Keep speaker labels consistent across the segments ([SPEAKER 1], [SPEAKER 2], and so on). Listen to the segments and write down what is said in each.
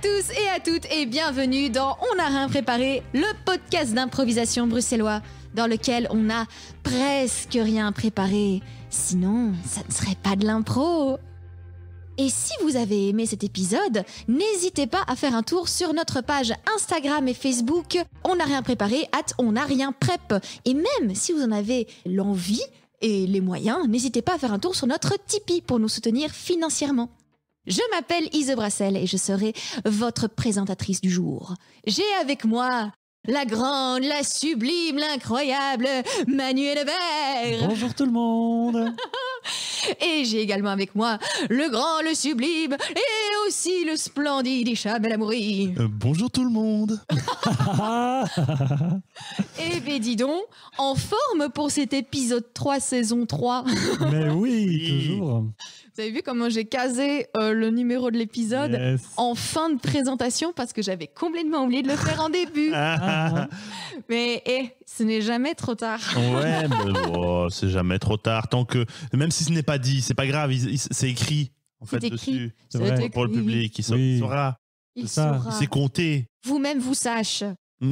[SPEAKER 1] tous et à toutes et bienvenue dans On n'a rien préparé, le podcast d'improvisation bruxellois dans lequel on n'a presque rien préparé. Sinon, ça ne serait pas de l'impro. Et si vous avez aimé cet épisode, n'hésitez pas à faire un tour sur notre page Instagram et Facebook On n'a rien préparé @on n'a rien prep. Et même si vous en avez l'envie et les moyens, n'hésitez pas à faire un tour sur notre Tipeee pour nous soutenir financièrement. Je m'appelle Ise Brassel et je serai votre présentatrice du jour. J'ai avec moi la grande, la sublime, l'incroyable Manuel Hébert.
[SPEAKER 2] Bonjour tout le monde.
[SPEAKER 1] Et j'ai également avec moi le grand, le sublime et aussi le splendide Hicham El Amouri.
[SPEAKER 3] Bonjour tout le monde.
[SPEAKER 1] Eh bien dis donc, en forme pour cet épisode 3, saison 3.
[SPEAKER 2] Mais oui, toujours.
[SPEAKER 1] Vous avez vu comment j'ai casé le numéro de l'épisode en fin de présentation parce que j'avais complètement oublié de le faire en début. Mais ce n'est jamais trop tard.
[SPEAKER 3] Ouais, mais c'est jamais trop tard. Tant que, même si ce n'est pas dit, c'est pas grave, c'est écrit en fait dessus.
[SPEAKER 2] C'est vrai.
[SPEAKER 3] Pour le public, il saura.
[SPEAKER 1] Il
[SPEAKER 2] ça.
[SPEAKER 1] saura.
[SPEAKER 3] C'est compté.
[SPEAKER 1] Vous-même vous sache.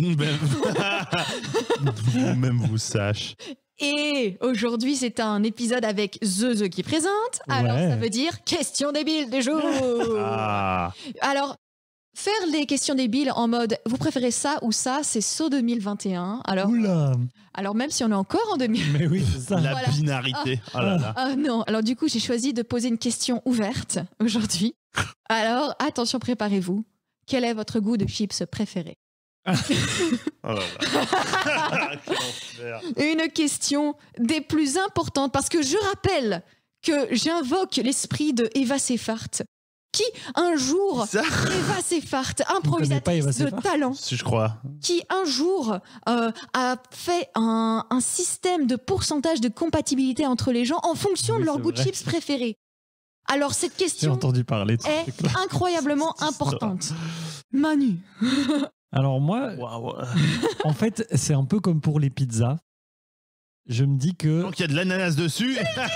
[SPEAKER 3] Vous-même vous sache.
[SPEAKER 1] Et aujourd'hui, c'est un épisode avec The qui présente. Alors,
[SPEAKER 2] Ouais.
[SPEAKER 1] ça veut dire question débile du jour.
[SPEAKER 3] Ah.
[SPEAKER 1] Alors, faire des questions débiles en mode vous préférez ça ou ça, c'est saut 2021.
[SPEAKER 2] Oula.
[SPEAKER 1] Alors même si on est encore en 2000.
[SPEAKER 2] Mais oui, c'est ça.
[SPEAKER 3] La
[SPEAKER 1] Voilà.
[SPEAKER 3] binarité. Oh là là.
[SPEAKER 1] Ah non, alors du coup, j'ai choisi de poser une question ouverte aujourd'hui. Alors, attention, préparez-vous. Quel est votre goût de chips préféré ?
[SPEAKER 3] Oh là là. Quel enfer.
[SPEAKER 1] Une question des plus importantes parce que je rappelle que j'invoque l'esprit de Eva Seyfarth qui un jour,
[SPEAKER 3] Ça,
[SPEAKER 1] Eva Seyfarth,
[SPEAKER 2] pas Eva
[SPEAKER 1] improvisatrice de
[SPEAKER 2] Seyfarth
[SPEAKER 1] talent,
[SPEAKER 3] si je crois.
[SPEAKER 1] qui un jour a fait un système de pourcentage de compatibilité entre les gens en fonction
[SPEAKER 2] Oui,
[SPEAKER 1] de leur
[SPEAKER 2] c'est
[SPEAKER 1] goût de
[SPEAKER 2] vrai.
[SPEAKER 1] chips préféré. Alors cette
[SPEAKER 2] J'ai
[SPEAKER 1] question
[SPEAKER 2] entendu parler de ce
[SPEAKER 1] est
[SPEAKER 2] truc-là.
[SPEAKER 1] incroyablement importante. Manu.
[SPEAKER 2] Alors moi,
[SPEAKER 3] Waouh.
[SPEAKER 2] en fait, c'est un peu comme pour les pizzas. Je me dis que...
[SPEAKER 3] Donc il y a de l'ananas dessus.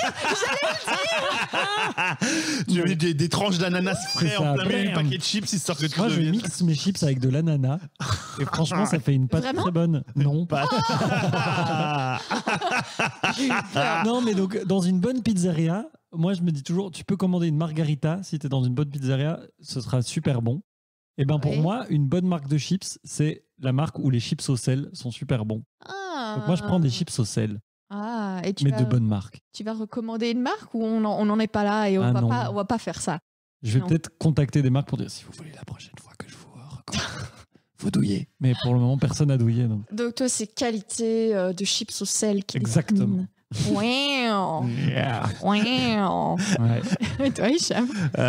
[SPEAKER 3] Tu mets des tranches d'ananas frais
[SPEAKER 2] C'est
[SPEAKER 3] en
[SPEAKER 2] ça,
[SPEAKER 3] plein milieu du
[SPEAKER 2] bam.
[SPEAKER 3] paquet de chips histoire que tu
[SPEAKER 2] Moi, je
[SPEAKER 3] deviennes-
[SPEAKER 2] mixe mes chips avec de l'ananas. Et franchement, ça fait une pâte
[SPEAKER 1] Vraiment
[SPEAKER 2] très bonne. Non.
[SPEAKER 3] Pas-
[SPEAKER 2] Non, mais donc, dans une bonne pizzeria, moi, je me dis toujours, tu peux commander une margarita. Si tu es dans une bonne pizzeria, ce sera super bon. Et ben pour
[SPEAKER 1] Oui.
[SPEAKER 2] moi, une bonne marque de chips, c'est la marque où les chips au sel sont super bons.
[SPEAKER 1] Ah.
[SPEAKER 2] Donc moi, je prends des chips au sel,
[SPEAKER 1] Ah, et tu
[SPEAKER 2] mais
[SPEAKER 1] vas,
[SPEAKER 2] de bonne marque.
[SPEAKER 1] tu vas recommander une marque ou on n'en est pas là et on
[SPEAKER 2] Ah, non.
[SPEAKER 1] va pas faire ça.
[SPEAKER 2] Je vais
[SPEAKER 1] Non.
[SPEAKER 2] peut-être contacter des marques pour dire si vous voulez la prochaine fois que je vous recommande, faut douiller. Mais pour le moment, personne n'a douillé. Donc.
[SPEAKER 1] Donc toi, c'est qualité de chips au sel qui
[SPEAKER 2] Exactement.
[SPEAKER 1] détermine. Wow.
[SPEAKER 2] Yeah.
[SPEAKER 1] Wow.
[SPEAKER 2] Ouais.
[SPEAKER 1] Et toi, Hicham?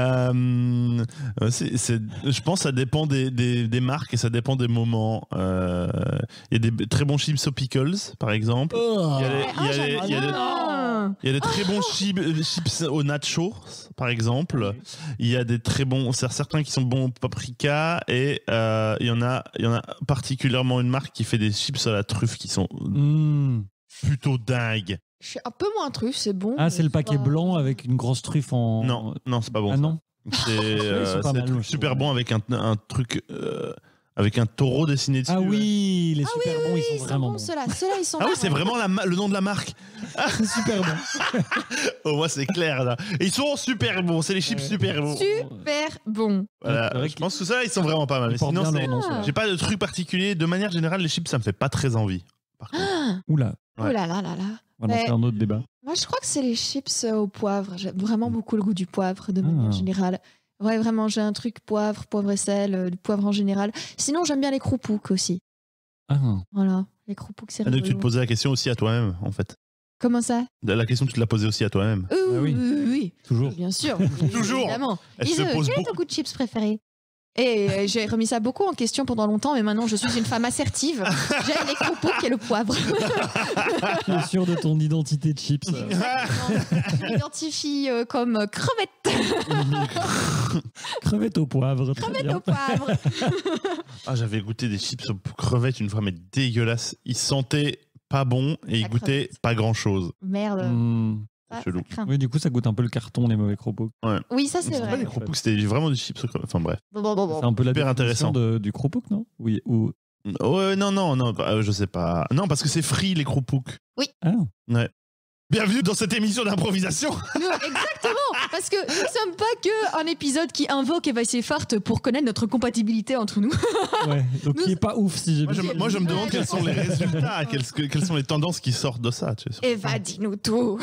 [SPEAKER 3] Je pense que ça dépend des marques et ça dépend des moments. Il y a des très bons chips aux pickles, par exemple.
[SPEAKER 2] Oh.
[SPEAKER 3] Il y a des- il y a des- il y a des-
[SPEAKER 1] Ah.
[SPEAKER 3] Il y a des très bons chips aux nachos, par exemple. Il y a des très bons, certains qui sont bons au paprika et il y en a particulièrement une marque qui fait des chips à la truffe qui sont
[SPEAKER 2] Mm.
[SPEAKER 3] plutôt dingues.
[SPEAKER 1] Je suis un peu moins truffe, c'est bon.
[SPEAKER 2] Ah,
[SPEAKER 1] mais
[SPEAKER 2] c'est le paquet
[SPEAKER 1] pas-
[SPEAKER 2] blanc avec une grosse truffe en...
[SPEAKER 3] Non, c'est pas bon.
[SPEAKER 2] Ah
[SPEAKER 3] ça.
[SPEAKER 2] non.
[SPEAKER 3] C'est
[SPEAKER 2] Ils sont pas
[SPEAKER 3] c'est
[SPEAKER 2] mal, je
[SPEAKER 3] super
[SPEAKER 2] trouve.
[SPEAKER 3] bon avec un truc avec un taureau dessiné dessus.
[SPEAKER 2] Ah
[SPEAKER 3] ouais.
[SPEAKER 2] oui, les
[SPEAKER 1] Ah
[SPEAKER 2] super bons,
[SPEAKER 1] oui,
[SPEAKER 2] ils sont vraiment bons.
[SPEAKER 1] Ceux-là, ils sont
[SPEAKER 3] Ah oui,
[SPEAKER 1] bons.
[SPEAKER 3] c'est vraiment le nom de la marque.
[SPEAKER 2] C'est super bon.
[SPEAKER 3] Au moins c'est clair là. Et ils sont super bons, c'est les chips super bons.
[SPEAKER 1] Super bon.
[SPEAKER 3] Voilà,
[SPEAKER 2] C'est vrai
[SPEAKER 3] je pense que ça ils sont vraiment pas mal. Mais
[SPEAKER 2] Ils portent
[SPEAKER 3] sinon
[SPEAKER 2] bien
[SPEAKER 3] c'est-
[SPEAKER 2] leur nom,
[SPEAKER 1] Ah.
[SPEAKER 2] ça.
[SPEAKER 3] j'ai pas de truc particulier. De manière générale, les chips ça me fait pas très envie. Par contre.
[SPEAKER 2] Oula,
[SPEAKER 1] Oh là là là là.
[SPEAKER 2] on va lancer
[SPEAKER 1] Mais-
[SPEAKER 2] un autre débat.
[SPEAKER 1] Moi, je crois que c'est les chips au poivre. J'aime vraiment beaucoup le goût du poivre de manière
[SPEAKER 2] Ah.
[SPEAKER 1] générale. Ouais, vraiment, j'ai un truc poivre et sel, du poivre en général. Sinon, j'aime bien les croupouks aussi.
[SPEAKER 2] Ah.
[SPEAKER 1] Voilà, les croupouks, c'est
[SPEAKER 3] Ah, donc tu te
[SPEAKER 1] rigolo.
[SPEAKER 3] posais la question aussi à toi-même en fait.
[SPEAKER 1] Comment ça?
[SPEAKER 3] La question tu te l'as posée aussi à toi-même.
[SPEAKER 1] Oui,
[SPEAKER 2] oui.
[SPEAKER 1] oui,
[SPEAKER 2] Toujours.
[SPEAKER 1] bien sûr.
[SPEAKER 3] Toujours.
[SPEAKER 1] Évidemment.
[SPEAKER 3] Elle
[SPEAKER 1] Ise,
[SPEAKER 3] se pose
[SPEAKER 1] quel est ton
[SPEAKER 3] beaucoup.
[SPEAKER 1] goût de chips préféré? Et j'ai remis ça beaucoup en question pendant longtemps, mais maintenant je suis une femme assertive. J'aime les croupouks et le poivre.
[SPEAKER 2] Tu es sûr de ton identité de chips.
[SPEAKER 1] Je m'identifie comme crevette.
[SPEAKER 2] Crevette au poivre. très
[SPEAKER 1] Crevette
[SPEAKER 2] bien.
[SPEAKER 1] au poivre.
[SPEAKER 3] Ah, j'avais goûté des chips aux crevettes une fois, mais dégueulasse. Ils sentaient pas bon et ils
[SPEAKER 1] La
[SPEAKER 3] goûtaient
[SPEAKER 1] crevette.
[SPEAKER 3] pas grand chose.
[SPEAKER 1] Merde.
[SPEAKER 2] Hmm.
[SPEAKER 1] Ah,
[SPEAKER 3] chelou.
[SPEAKER 1] ça craint.
[SPEAKER 2] Oui, du coup, ça goûte un peu le carton, les mauvais Cropouks.
[SPEAKER 1] Oui, ça c'est
[SPEAKER 3] C'était pas
[SPEAKER 1] vrai.
[SPEAKER 3] des Cropouks, c'était vraiment du chips. Enfin bref.
[SPEAKER 2] C'est un peu la
[SPEAKER 3] Super
[SPEAKER 2] définition
[SPEAKER 3] intéressant.
[SPEAKER 2] du Cropouks, non? Oui. Ou...
[SPEAKER 3] Ouais, non, je sais pas. Non, parce que c'est free les Cropouks.
[SPEAKER 2] Ah.
[SPEAKER 3] Ouais. Bienvenue dans cette émission d'improvisation.
[SPEAKER 1] Exactement, parce que nous ne sommes pas que un épisode qui invoque Eva Seyfart pour connaître notre compatibilité entre nous.
[SPEAKER 2] Ouais, donc
[SPEAKER 1] Nous-
[SPEAKER 2] il est pas ouf si j'ai
[SPEAKER 3] Moi, je me demande quels sont les résultats, quelles sont les tendances qui sortent de ça. Tu sais.
[SPEAKER 1] Eva, dis-nous tout.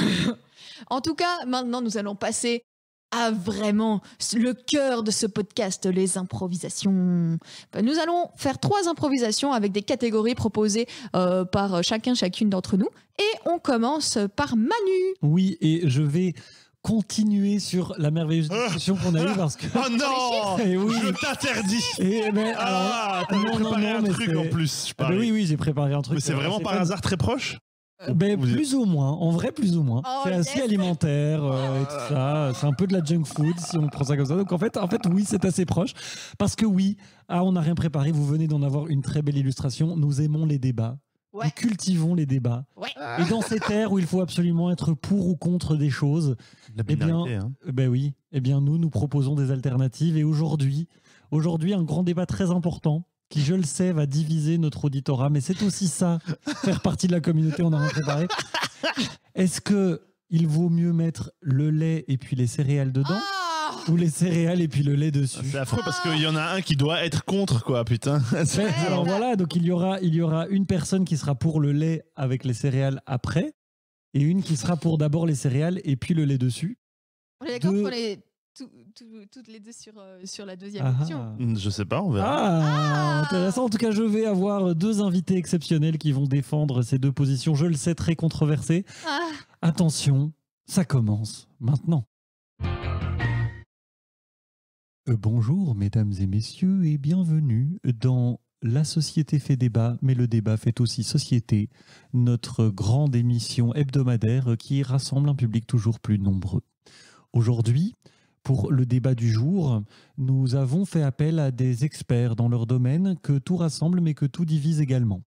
[SPEAKER 1] En tout cas, maintenant, nous allons passer à vraiment le cœur de ce podcast, les improvisations. Nous allons faire 3 improvisations avec des catégories proposées par chacune d'entre nous. Et on commence par Manu.
[SPEAKER 2] Oui, et je vais continuer sur la merveilleuse discussion qu'on a eue parce que...
[SPEAKER 3] Oh non,
[SPEAKER 2] Eh oui.
[SPEAKER 3] je t'interdis.
[SPEAKER 2] Et ben,
[SPEAKER 3] Ah, t'as
[SPEAKER 2] non,
[SPEAKER 3] préparé
[SPEAKER 2] non,
[SPEAKER 3] un
[SPEAKER 2] mais
[SPEAKER 3] truc
[SPEAKER 2] c'est-
[SPEAKER 3] en plus. Je
[SPEAKER 2] ah ben
[SPEAKER 3] parie.
[SPEAKER 2] oui, j'ai préparé un truc.
[SPEAKER 3] Mais c'est vraiment par
[SPEAKER 2] pas-
[SPEAKER 3] hasard très proche.
[SPEAKER 2] Ben,
[SPEAKER 3] Vous-
[SPEAKER 2] plus ou moins, en vrai plus ou moins.
[SPEAKER 1] Oh,
[SPEAKER 2] C'est assez
[SPEAKER 1] yes.
[SPEAKER 2] alimentaire et tout ça. C'est un peu de la junk food si on prend ça comme ça. Donc en fait oui, c'est assez proche. Parce que oui, on n'a rien préparé. Vous venez d'en avoir une très belle illustration. Nous aimons les débats.
[SPEAKER 1] Ouais.
[SPEAKER 2] Nous cultivons les débats.
[SPEAKER 1] Ouais.
[SPEAKER 2] Et dans cette ère où il faut absolument être pour ou contre des choses,
[SPEAKER 3] La
[SPEAKER 2] eh bien,
[SPEAKER 3] binarité, hein.
[SPEAKER 2] ben oui, eh bien nous proposons des alternatives. Et aujourd'hui, un grand débat très important qui, je le sais, va diviser notre auditorat. Mais c'est aussi ça, faire partie de la communauté, on n'a rien préparé. Est-ce que il vaut mieux mettre le lait et puis les céréales dedans
[SPEAKER 1] Ah
[SPEAKER 2] ou les céréales et puis le lait dessus?
[SPEAKER 3] C'est affreux parce qu'il y en a un qui doit être contre, quoi, putain.
[SPEAKER 2] Ben, alors voilà, donc il y aura une personne qui sera pour le lait avec les céréales après et une qui sera pour d'abord les céréales et puis le lait dessus.
[SPEAKER 1] On est d'accord
[SPEAKER 2] Deux-
[SPEAKER 1] qu'on est toutes les deux sur la deuxième
[SPEAKER 2] Ah,
[SPEAKER 1] option.
[SPEAKER 3] Je sais pas, on verra.
[SPEAKER 2] Ah, intéressant. En tout cas, je vais avoir 2 invités exceptionnels qui vont défendre ces 2 positions. Je le sais, très controversées.
[SPEAKER 1] Ah.
[SPEAKER 2] Attention, ça commence maintenant. Bonjour, mesdames et messieurs, et bienvenue dans La Société fait débat, mais le débat fait aussi société, notre grande émission hebdomadaire qui rassemble un public toujours plus nombreux. Aujourd'hui, pour le débat du jour, nous avons fait appel à des experts dans leur domaine que tout rassemble mais que tout divise également.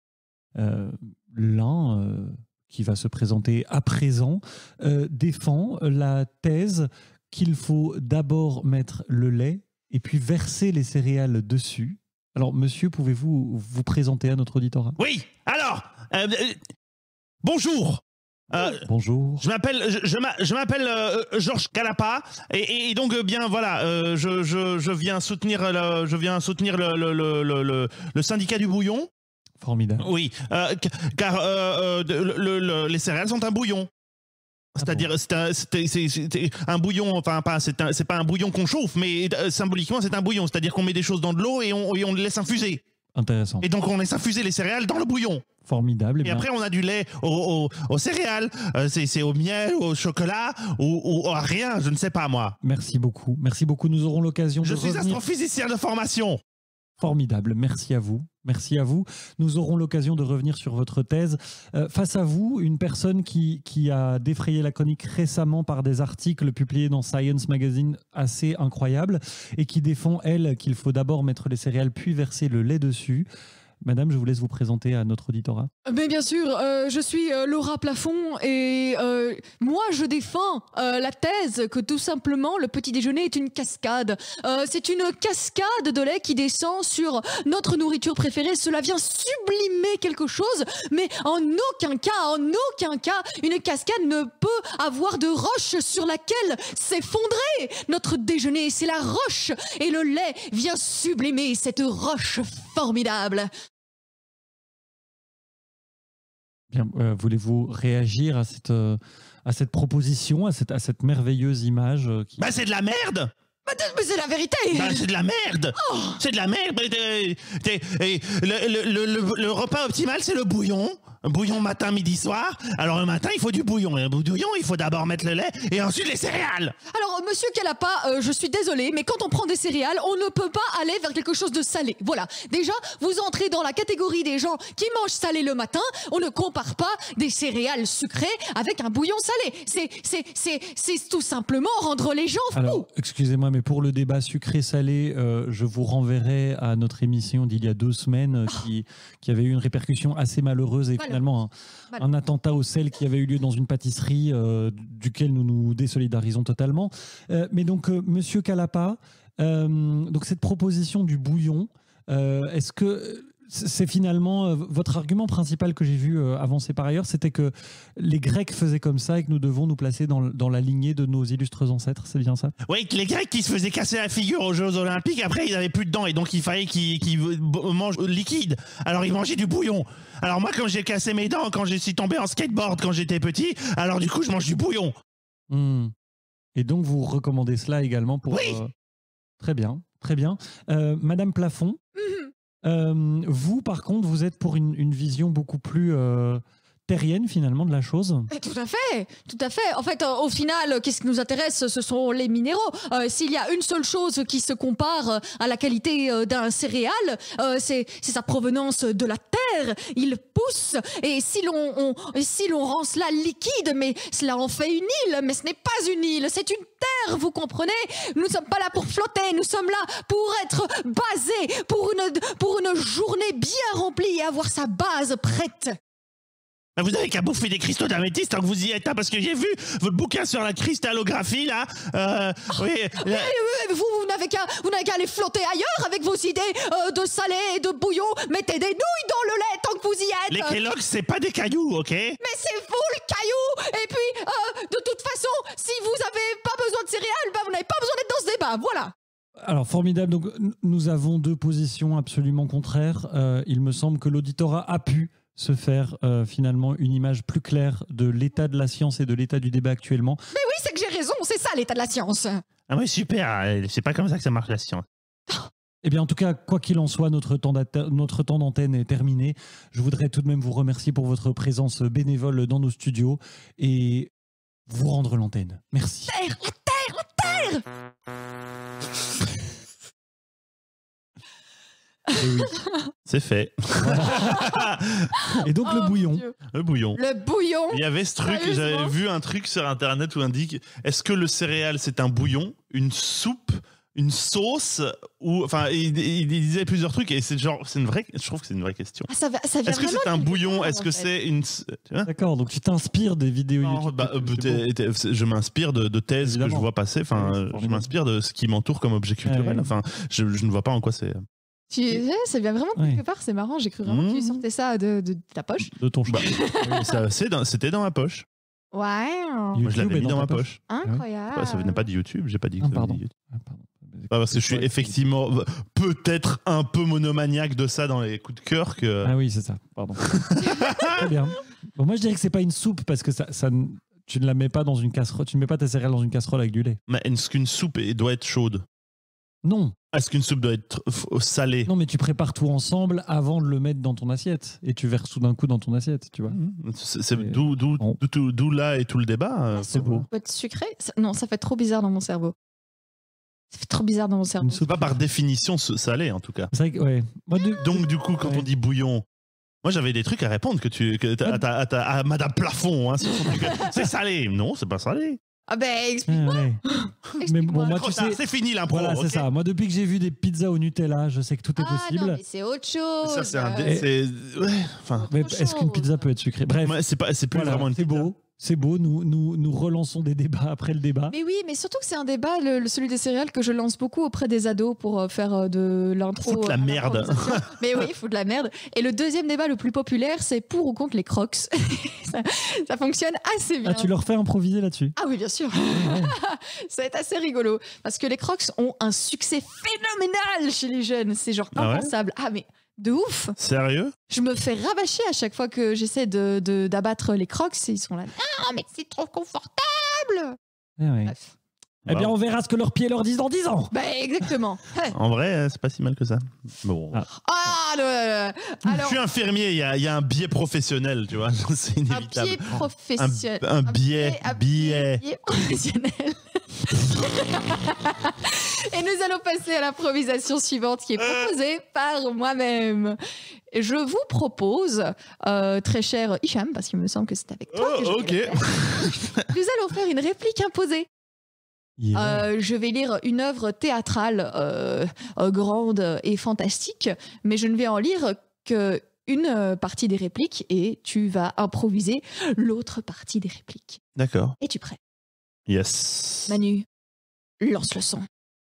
[SPEAKER 2] L'un, qui va se présenter à présent, défend la thèse qu'il faut d'abord mettre le lait et puis verser les céréales dessus. Alors, monsieur, pouvez-vous vous présenter à notre auditorat?
[SPEAKER 3] Oui, alors, bonjour.
[SPEAKER 2] Bonjour.
[SPEAKER 3] Je m'appelle Georges Calapa et donc bien voilà, je viens soutenir le syndicat du bouillon.
[SPEAKER 2] Formidable.
[SPEAKER 3] Oui, car les céréales sont un bouillon. C'est-à-dire, c'est un bouillon, enfin, c'est pas un bouillon qu'on chauffe, mais symboliquement, c'est un bouillon. C'est-à-dire qu'on met des choses dans de l'eau et on les laisse infuser.
[SPEAKER 2] Intéressant.
[SPEAKER 3] Et donc, on laisse infuser les céréales dans le bouillon.
[SPEAKER 2] Formidable.
[SPEAKER 3] Et après, on a du lait aux céréales. C'est au miel, au chocolat, ou à rien, je ne sais pas, moi.
[SPEAKER 2] Merci beaucoup. Merci beaucoup. Nous aurons l'occasion de
[SPEAKER 3] Je suis
[SPEAKER 2] revenir.
[SPEAKER 3] astrophysicien de formation.
[SPEAKER 2] Formidable. Merci à vous. Merci à vous. Nous aurons l'occasion de revenir sur votre thèse. Face à vous, une personne qui a défrayé la chronique récemment par des articles publiés dans Science Magazine assez incroyables et qui défend, elle, qu'il faut d'abord mettre les céréales puis verser le lait dessus. Madame, je vous laisse vous présenter à notre auditorat.
[SPEAKER 1] Mais bien sûr, je suis Laura Plafond et moi je défends la thèse que tout simplement le petit déjeuner est une cascade. C'est une cascade de lait qui descend sur notre nourriture préférée. Cela vient sublimer quelque chose, mais en aucun cas, une cascade ne peut avoir de roche sur laquelle s'effondrer. Notre déjeuner, c'est la roche et le lait vient sublimer cette roche formidable.
[SPEAKER 2] Bien, voulez-vous réagir à cette proposition, à cette merveilleuse image qui...
[SPEAKER 3] Bah, c'est de la merde.
[SPEAKER 1] Mais c'est la vérité.
[SPEAKER 3] Bah, c'est de la merde. C'est de la merde. Le repas optimal, c'est le bouillon. Un bouillon matin, midi, soir. Alors le matin, il faut du bouillon. Et un bouillon, il faut d'abord mettre le lait et ensuite les céréales.
[SPEAKER 1] Alors, monsieur Calapa, je suis désolée, mais quand on prend des céréales, on ne peut pas aller vers quelque chose de salé. Voilà. Déjà, vous entrez dans la catégorie des gens qui mangent salé le matin. On ne compare pas des céréales sucrées avec un bouillon salé. C'est tout simplement rendre les gens fous.
[SPEAKER 2] Alors, excusez-moi, mais pour le débat sucré-salé, je vous renverrai à notre émission d'il y a 2 semaines qui avait eu une répercussion assez malheureuse et finalement un attentat au sel qui avait eu lieu dans une pâtisserie duquel nous nous désolidarisons totalement. Mais donc, Monsieur Calapa, donc cette proposition du bouillon, est-ce que c'est finalement votre argument principal que j'ai vu avancer par ailleurs, c'était que les Grecs faisaient comme ça et que nous devons nous placer dans la lignée de nos illustres ancêtres, c'est bien ça?
[SPEAKER 3] Oui, les Grecs qui se faisaient casser la figure aux Jeux Olympiques, après ils n'avaient plus de dents et donc il fallait qu'ils mangent liquide. Alors ils mangeaient du bouillon. Alors moi, comme j'ai cassé mes dents quand je suis tombé en skateboard quand j'étais petit, alors du coup je mange du bouillon.
[SPEAKER 2] Et donc vous recommandez cela également pour...
[SPEAKER 3] Oui.
[SPEAKER 2] Très bien, très bien. Madame Plafond, vous, par contre, vous êtes pour une vision beaucoup plus terrienne, finalement, de la chose.
[SPEAKER 1] Tout à fait, tout à fait. En fait, au final, qu'est-ce qui nous intéresse? Ce sont les minéraux. S'il y a une seule chose qui se compare à la qualité d'un céréal, c'est sa provenance de la terre. Il pousse, et si l'on rend cela liquide, mais cela en fait une île. Mais ce n'est pas une île, c'est une terre, vous comprenez? Nous ne sommes pas là pour flotter, nous sommes là pour être basés, pour une journée bien remplie et avoir sa base prête.
[SPEAKER 3] Vous n'avez qu'à bouffer des cristaux d'améthyste tant que vous y êtes, hein, parce que j'ai vu votre bouquin sur la cristallographie, là.
[SPEAKER 1] Vous n'avez qu'à aller flotter ailleurs avec vos idées de salé et de bouillon. Mettez des nouilles dans le lait tant que vous y êtes.
[SPEAKER 3] Les Kellogg's, c'est pas des cailloux, ok?
[SPEAKER 1] Mais c'est vous le caillou. Et puis, de toute façon, si vous n'avez pas besoin de céréales, vous n'avez pas besoin d'être dans ce débat, voilà.
[SPEAKER 2] Alors, formidable. Donc, nous avons deux positions absolument contraires. Il me semble que l'auditorat a pu se faire finalement une image plus claire de l'état de la science et de l'état du débat actuellement.
[SPEAKER 1] Mais oui, c'est que j'ai raison, c'est ça l'état de la science.
[SPEAKER 3] Ah oui, super, c'est pas comme ça que ça marche la science.
[SPEAKER 2] Eh bien, en tout cas, quoi qu'il en soit, notre temps d'antenne est terminé. Je voudrais tout de même vous remercier pour votre présence bénévole dans nos studios et vous rendre l'antenne. Merci.
[SPEAKER 1] La terre.
[SPEAKER 2] Et oui.
[SPEAKER 3] C'est fait.
[SPEAKER 2] Et donc le bouillon.
[SPEAKER 3] Le bouillon.
[SPEAKER 1] Le bouillon.
[SPEAKER 3] Il y avait ce truc, j'avais vu un truc sur internet où on indique est-ce que le céréal c'est un bouillon, une soupe, une sauce ou enfin il disait plusieurs trucs et c'est une vraie, je trouve que c'est une vraie question.
[SPEAKER 1] Ça vient
[SPEAKER 3] est-ce que c'est un bouillon? Est-ce que c'est une
[SPEAKER 2] D'accord, donc tu t'inspires des vidéos YouTube.
[SPEAKER 3] Je m'inspire de thèses
[SPEAKER 2] évidemment
[SPEAKER 3] que je vois passer, enfin je m'inspire de ce qui m'entoure comme objet culturel. Enfin je ne vois pas en quoi c'est.
[SPEAKER 1] Ça vient vraiment de quelque part, c'est marrant, j'ai cru vraiment que tu sortais ça de ta poche.
[SPEAKER 2] De ton choix.
[SPEAKER 3] C'était dans ma poche.
[SPEAKER 1] Ouais.
[SPEAKER 3] Moi, je l'avais mis dans ma poche.
[SPEAKER 1] Incroyable.
[SPEAKER 3] Ouais, ça venait pas de YouTube, j'ai pas dit que ça venait de YouTube.
[SPEAKER 2] Pardon.
[SPEAKER 3] Parce que je suis effectivement peut-être un peu monomaniaque de ça dans les coups de cœur que...
[SPEAKER 2] Ah oui, c'est ça, pardon. Très bien. Bon, moi je dirais que c'est pas une soupe parce que ça tu ne la mets pas dans une casserole, tu ne mets pas ta céréale dans une casserole avec du lait.
[SPEAKER 3] Mais est-ce qu'une soupe doit être chaude?
[SPEAKER 2] Non.
[SPEAKER 3] Est-ce qu'une soupe doit être salée?
[SPEAKER 2] Non, mais tu prépares tout ensemble avant de le mettre dans ton assiette et tu verses tout d'un coup dans ton assiette, tu vois.
[SPEAKER 3] C'est d'où là et tout le débat.
[SPEAKER 2] C'est beau.
[SPEAKER 1] Ça peut être sucré? Non, ça fait trop bizarre dans mon cerveau. Ça fait trop bizarre dans mon cerveau.
[SPEAKER 3] C'est pas par définition salé en tout cas.
[SPEAKER 2] C'est vrai que, ouais.
[SPEAKER 3] Donc du coup, quand on dit bouillon, moi j'avais des trucs à répondre à Madame Plafond. Hein, c'est salé. Non, c'est pas salé.
[SPEAKER 1] Ah ben, explique-moi.
[SPEAKER 2] Ouais. Mais bon, moi, tu sais,
[SPEAKER 3] c'est fini l'impro.
[SPEAKER 2] Voilà, c'est ça. Moi, depuis que j'ai vu des pizzas au Nutella, je sais que tout est possible.
[SPEAKER 1] Non, mais c'est autre chose.
[SPEAKER 3] Ça,
[SPEAKER 2] est-ce qu'une pizza peut être sucrée? Bref,
[SPEAKER 3] c'est plus vraiment une pizza.
[SPEAKER 2] C'est beau, nous relançons des débats après le débat.
[SPEAKER 1] Mais oui, mais surtout que c'est un débat, celui des céréales, que je lance beaucoup auprès des ados pour faire de l'intro.
[SPEAKER 3] Foutre la merde.
[SPEAKER 1] Mais oui, foutre la merde. Et le deuxième débat le plus populaire, c'est pour ou contre les Crocs. ça fonctionne assez bien.
[SPEAKER 2] Ah, tu leur fais improviser là-dessus?
[SPEAKER 1] Ah oui, bien sûr. Ça va être assez rigolo. Parce que les Crocs ont un succès phénoménal chez les jeunes. C'est genre impensable. Ah mais... de ouf.
[SPEAKER 3] Sérieux?
[SPEAKER 1] Je me fais rabâcher à chaque fois que j'essaie d'abattre les Crocs et ils sont là. Ah, mais c'est trop confortable. Bref.
[SPEAKER 2] Eh bien, on verra ce que leurs pieds leur disent dans 10 ans.
[SPEAKER 1] Bah, exactement.
[SPEAKER 3] En vrai, c'est pas si mal que ça. Bon.
[SPEAKER 1] Alors,
[SPEAKER 3] je suis infirmier, il y a un biais professionnel, tu vois. C'est inévitable.
[SPEAKER 1] Un biais professionnel.
[SPEAKER 3] Un biais
[SPEAKER 1] professionnel. Et nous allons passer à l'improvisation suivante qui est proposée par moi-même. Je vous propose, très cher Hicham, parce qu'il me semble que c'est avec toi que je vais le faire, nous allons faire une réplique imposée. Je vais lire une œuvre théâtrale grande et fantastique, mais je ne vais en lire une partie des répliques et tu vas improviser l'autre partie des répliques.
[SPEAKER 3] D'accord.
[SPEAKER 1] Es-tu prêt?
[SPEAKER 3] Yes.
[SPEAKER 1] Manu, lance le son.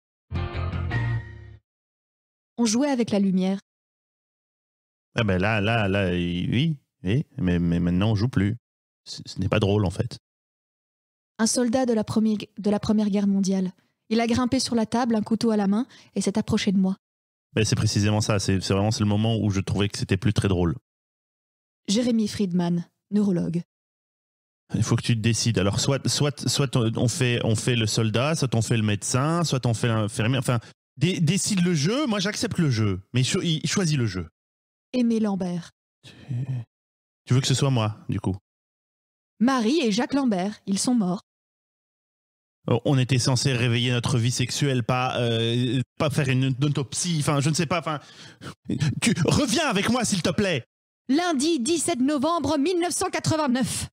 [SPEAKER 1] On jouait avec la lumière.
[SPEAKER 3] Ah ben là, oui, mais maintenant on joue plus. Ce n'est pas drôle en fait.
[SPEAKER 1] Un soldat de la Première Guerre mondiale. Il a grimpé sur la table, un couteau à la main, et s'est approché de moi.
[SPEAKER 3] Ben, c'est précisément ça, c'est vraiment le moment où je trouvais que c'était plus très drôle.
[SPEAKER 1] Jérémy Friedman, neurologue.
[SPEAKER 3] Il faut que tu te décides. Alors soit on fait le soldat, soit on fait le médecin, soit on fait l'infirmière. Enfin, décide le jeu. Moi, j'accepte le jeu, mais choisis le jeu.
[SPEAKER 1] Aimé Lambert.
[SPEAKER 3] Tu veux que ce soit moi, du coup?
[SPEAKER 1] Marie et Jacques Lambert, ils sont morts.
[SPEAKER 3] On était censé réveiller notre vie sexuelle, pas faire une autopsie. Enfin, je ne sais pas. Enfin, tu reviens avec moi, s'il te plaît.
[SPEAKER 1] Lundi 17 novembre 1989.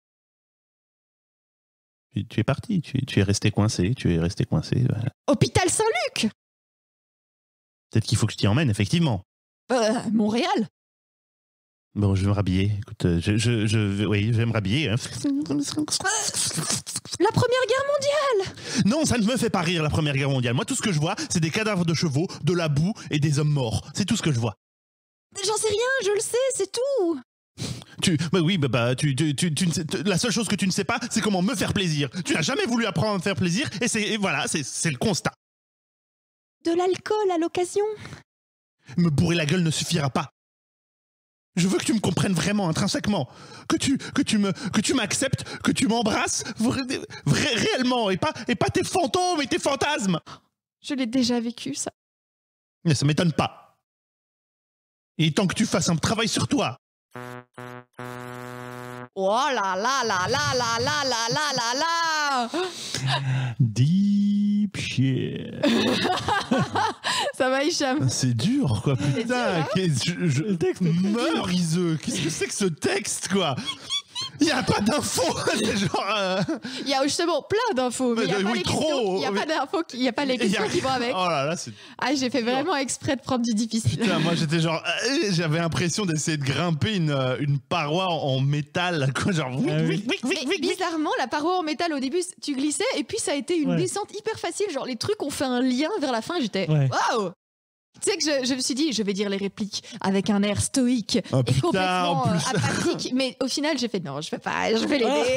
[SPEAKER 3] Tu es parti. Tu es resté coincé. Voilà.
[SPEAKER 1] Hôpital Saint-Luc.
[SPEAKER 3] Peut-être qu'il faut que je t'y emmène, effectivement.
[SPEAKER 1] Montréal.
[SPEAKER 3] Bon, je vais me rhabiller. Écoute, oui, je vais me rhabiller. Hein.
[SPEAKER 1] La Première Guerre mondiale.
[SPEAKER 3] Non, ça ne me fait pas rire, la Première Guerre mondiale. Moi, tout ce que je vois, c'est des cadavres de chevaux, de la boue et des hommes morts. C'est tout ce que je vois.
[SPEAKER 1] J'en sais rien, je le sais, c'est tout.
[SPEAKER 3] La seule chose que tu ne sais pas, c'est comment me faire plaisir. Tu n'as jamais voulu apprendre à me faire plaisir, et voilà, c'est le constat.
[SPEAKER 1] De l'alcool à l'occasion.
[SPEAKER 3] Me bourrer la gueule ne suffira pas. Je veux que tu me comprennes vraiment, intrinsèquement. Que tu m'acceptes, que tu m'embrasses réellement, et pas tes fantômes et tes fantasmes.
[SPEAKER 1] Je l'ai déjà vécu, ça.
[SPEAKER 3] Mais ça m'étonne pas. Et tant que tu fasses un travail sur toi.
[SPEAKER 1] Oh là là là là là là là là là là.
[SPEAKER 2] Deep shit.
[SPEAKER 1] Ça va, Hicham?
[SPEAKER 3] C'est dur, quoi, putain.
[SPEAKER 2] Le texte est très
[SPEAKER 3] meurs, Iseux. Qu'est-ce que c'est que ce texte, quoi? Il n'y a pas d'infos. Genre,
[SPEAKER 1] Il y a justement plein d'infos, mais il n'y a pas les questions, il n'y a pas d'infos, il n'y a pas les questions qui vont avec.
[SPEAKER 3] Oh là là, c'est...
[SPEAKER 1] Ah, j'ai fait vraiment exprès de prendre du difficile.
[SPEAKER 3] Putain, moi j'étais genre... J'avais l'impression d'essayer de grimper une paroi en métal, quoi, genre...
[SPEAKER 1] Mais bizarrement, la paroi en métal, au début, tu glissais, et puis ça a été une descente hyper facile. Genre, les trucs ont fait un lien vers la fin, j'étais... Waouh! Tu sais que je me suis dit, je vais dire les répliques avec un air stoïque et complètement apathique. Mais au final, j'ai fait non, je vais pas, je vais l'aider.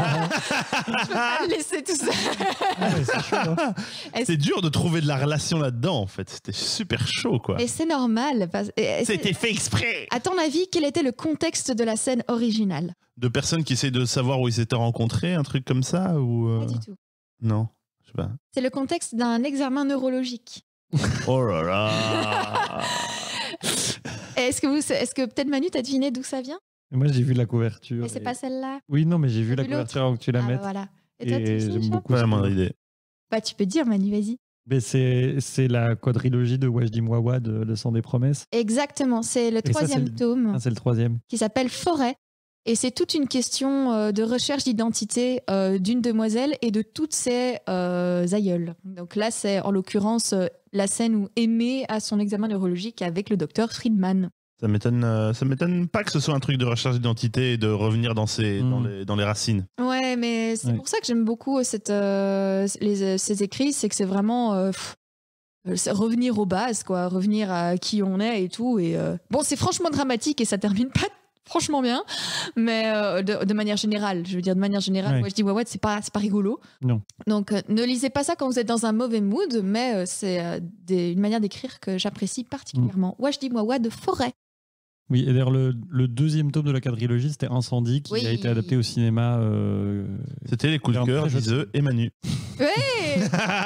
[SPEAKER 1] Je vais pas le laisser tout seul.
[SPEAKER 2] C'est chaud, hein.
[SPEAKER 3] C'est dur de trouver de la relation là-dedans, en fait. C'était super chaud, quoi.
[SPEAKER 1] Et c'est normal.
[SPEAKER 3] C'était fait exprès.
[SPEAKER 1] À ton avis, quel était le contexte de la scène originale?
[SPEAKER 3] De personnes qui essaient de savoir où ils s'étaient rencontrés, un truc comme ça ou
[SPEAKER 1] Pas du tout.
[SPEAKER 3] Non, je sais pas.
[SPEAKER 1] C'est le contexte d'un examen neurologique.
[SPEAKER 3] Oh là là.
[SPEAKER 1] Est-ce que peut-être Manu, t'as deviné d'où ça vient?
[SPEAKER 2] Moi, j'ai vu la couverture.
[SPEAKER 1] Mais c'est pas celle-là.
[SPEAKER 2] Oui, non, mais j'ai vu la
[SPEAKER 1] vu
[SPEAKER 2] couverture avant que tu la mettes.
[SPEAKER 1] Voilà. Et toi, tu sais,
[SPEAKER 2] j'aime
[SPEAKER 1] Hicham?
[SPEAKER 2] beaucoup.
[SPEAKER 3] Pas mon idée.
[SPEAKER 1] Bah, tu peux dire, Manu, vas-y.
[SPEAKER 2] Mais c'est la quadrilogie de Wajdi Mouawad, Le sang des promesses.
[SPEAKER 1] Exactement, c'est le
[SPEAKER 2] Et ça,
[SPEAKER 1] troisième tome
[SPEAKER 2] Ah, c'est le troisième.
[SPEAKER 1] qui s'appelle Forêt. Et c'est toute une question de recherche d'identité d'une demoiselle et de toutes ses aïeules. Donc là, c'est en l'occurrence la scène où Aimé a son examen neurologique avec le docteur Friedman.
[SPEAKER 3] Ça m'étonne pas que ce soit un truc de recherche d'identité et de revenir dans les racines.
[SPEAKER 1] Ouais, mais c'est pour ça que j'aime beaucoup ces écrits, c'est que c'est vraiment c'est revenir aux bases, quoi, revenir à qui on est et tout. Et bon, c'est franchement dramatique et ça termine pas franchement bien, mais de manière générale, je veux dire de manière générale, moi je dis ouais, c'est pas rigolo.
[SPEAKER 2] Non.
[SPEAKER 1] Donc ne lisez pas ça quand vous êtes dans un mauvais mood, mais c'est une manière d'écrire que j'apprécie particulièrement. Wajdi Mouawad de Forêt.
[SPEAKER 2] Oui, et d'ailleurs le deuxième tome de la quadrilogie, c'était Incendie, qui a été adapté au cinéma.
[SPEAKER 3] C'était les coups de cœur d'Iseux et Manu.
[SPEAKER 1] Ouais.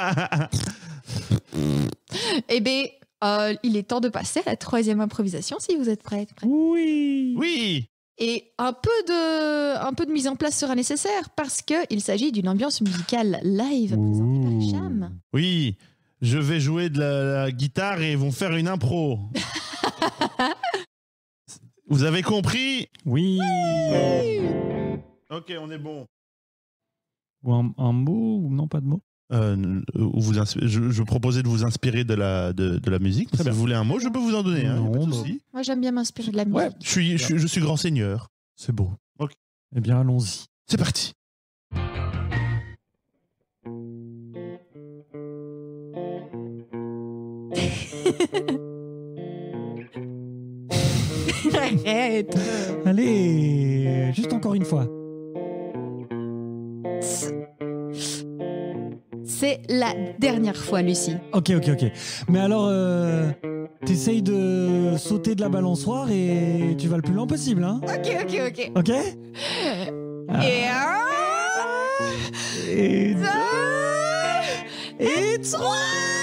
[SPEAKER 1] Eh bien, il est temps de passer à la troisième improvisation, si vous êtes prêts.
[SPEAKER 3] Oui.
[SPEAKER 1] Et un peu de mise en place sera nécessaire parce qu'il s'agit d'une ambiance musicale live présentée par Hicham.
[SPEAKER 3] Oui, je vais jouer de la guitare et ils vont faire une impro. Vous avez compris?
[SPEAKER 2] Oui.
[SPEAKER 3] Ok, on est bon.
[SPEAKER 2] Ou un mot ou non, pas de mot?
[SPEAKER 3] je proposais de vous inspirer de la musique.
[SPEAKER 2] Très
[SPEAKER 3] Si
[SPEAKER 2] bien.
[SPEAKER 3] vous voulez un mot, je peux vous en donner. Hein,
[SPEAKER 2] Non,
[SPEAKER 3] pas de
[SPEAKER 2] bah-
[SPEAKER 3] souci.
[SPEAKER 1] Moi, j'aime bien m'inspirer de la musique.
[SPEAKER 2] Ouais,
[SPEAKER 3] Je suis grand seigneur.
[SPEAKER 2] c'est beau.
[SPEAKER 3] Ok.
[SPEAKER 2] Eh bien, allons-y.
[SPEAKER 3] C'est parti.
[SPEAKER 1] Arrête.
[SPEAKER 2] Allez, juste encore une fois.
[SPEAKER 1] C'est la dernière fois, Lucie.
[SPEAKER 2] Ok. Mais alors, t'essayes de sauter de la balançoire et tu vas le plus loin possible, hein?
[SPEAKER 1] Ok.
[SPEAKER 2] Ok?
[SPEAKER 1] Et
[SPEAKER 2] Et
[SPEAKER 1] deux,
[SPEAKER 2] et
[SPEAKER 1] trois.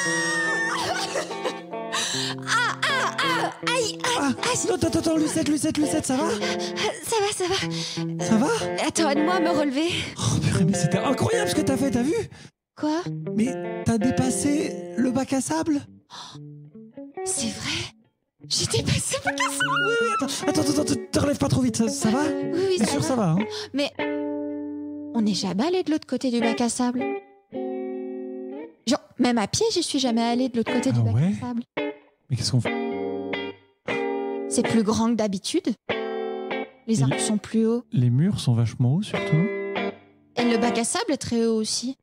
[SPEAKER 1] Aïe.
[SPEAKER 2] non, attends, Lucette, ça va?
[SPEAKER 1] Ça va.
[SPEAKER 2] Ça va?
[SPEAKER 1] Attends, aide-moi à me relever.
[SPEAKER 2] Oh purée, mais c'était incroyable ce que t'as fait, t'as vu?
[SPEAKER 1] Quoi?
[SPEAKER 2] Mais t'as dépassé le bac à sable?
[SPEAKER 1] C'est vrai? J'ai dépassé ma casse.
[SPEAKER 2] Attends, te relève pas trop vite, ça va?
[SPEAKER 1] Oui,
[SPEAKER 2] Bien
[SPEAKER 1] ça
[SPEAKER 2] sûr,
[SPEAKER 1] va.
[SPEAKER 2] ça va, hein?
[SPEAKER 1] Mais on n'est jamais allé de l'autre côté du bac à sable. Genre, même à pied, j'y suis jamais allée de l'autre côté du
[SPEAKER 2] Ah
[SPEAKER 1] bac
[SPEAKER 2] ouais?
[SPEAKER 1] à sable.
[SPEAKER 2] Mais qu'est-ce qu'on fait?
[SPEAKER 1] C'est plus grand que d'habitude. Les arbres sont plus hauts.
[SPEAKER 2] Les murs sont vachement hauts, surtout.
[SPEAKER 1] Et le bac à sable est très haut aussi.